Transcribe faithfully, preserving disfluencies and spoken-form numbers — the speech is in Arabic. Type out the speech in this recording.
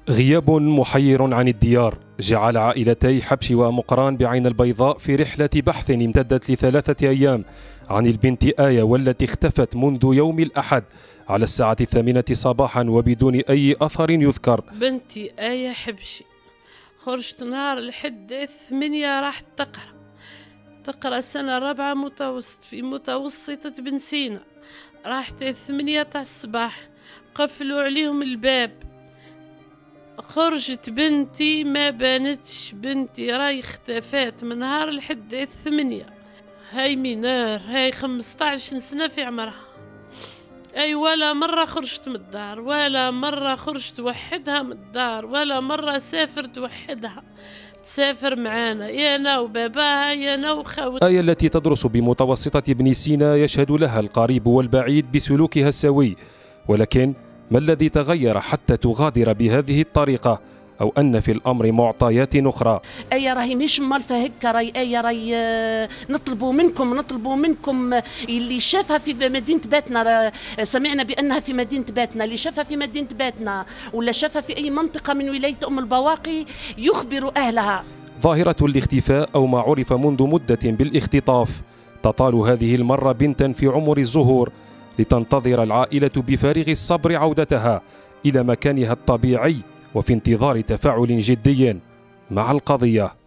غياب محير عن الديار جعل عائلتي حبشي ومقران بعين البيضاء في رحلة بحث امتدت لثلاثة أيام عن البنت آية، والتي اختفت منذ يوم الأحد على الساعة الثامنة صباحا وبدون أي أثر يذكر. بنتي آية حبشي خرجت نهار الحد الثمانية، راحت تقرأ تقرأ سنة رابعة متوسط في متوسطة بن سينا. راحت الثمانية تاع الصباح قفلوا عليهم الباب، خرجت بنتي ما بانتش. بنتي راي اختفات من نهار الحد الثمانية. هاي مينار، هاي خمسطاش سنة في عمرها. اي ولا مرة خرجت من الدار، ولا مرة خرجت وحدها من الدار، ولا مرة سافرت وحدها. تسافر معانا يا انا وباباها يا انا وخاوتها. آية التي تدرس بمتوسطة بن سينا يشهد لها القريب والبعيد بسلوكها السوي، ولكن ما الذي تغير حتى تغادر بهذه الطريقة؟ أو أن في الأمر معطيات أخرى؟ أي راهي مش مالفة هيك، راي أي راي نطلبوا منكم نطلبوا منكم اللي شافها في مدينة باتنا. سمعنا بأنها في مدينة باتنا، اللي شافها في مدينة باتنا ولا شافها في أي منطقة من ولاية أم البواقي يخبر أهلها. ظاهرة الاختفاء أو ما عرف منذ مدة بالاختطاف تطال هذه المرة بنتا في عمر الزهور، لتنتظر العائلة بفارغ الصبر عودتها إلى مكانها الطبيعي وفي انتظار تفاعل جدي مع القضية.